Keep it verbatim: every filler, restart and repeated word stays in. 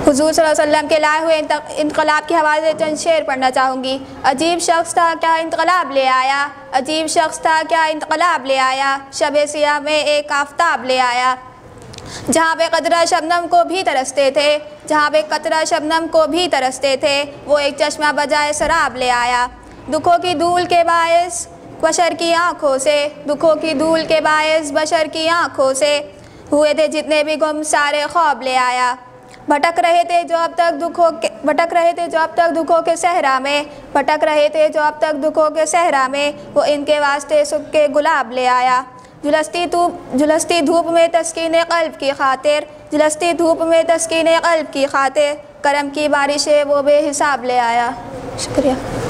हुज़ूर सल्लल्लाहु अलैहि वसल्लम के लाए हुए इनकलाब के हवाले से चंद शेर पढ़ना चाहूँगी। अजीब शख्स था क्या इनकलाब ले आया, अजीब शख्स था क्या इनकलाब ले आया, शब सियाह में एक आफताब ले आया। जहाँ पे कतरा शबनम को भी तरसते थे, जहाँ पे कतरा शबनम को भी तरसते थे, वो एक चश्मा बजाए शराब ले आया। दुखों की धूल के बायस बशर की आँखों से, दुखों की धूल के बायस बशर की आँखों से हुए थे जितने भी गुम सारे ख्वाब ले आया। भटक रहे थे जो अब तक दुखों के भटक रहे थे जो अब तक दुखों के सहरा में, भटक रहे थे जो अब तक दुखों के सहरा में, वो इनके वास्ते सुख के गुलाब ले आया। झुलसती धूप झुलसती धूप में तस्कीन क़ल्ब की खातिर, झुलसती धूप में तस्कीन क़ल्ब की खातिर, करम की बारिशें वो बेहिसाब ले आया। शुक्रिया।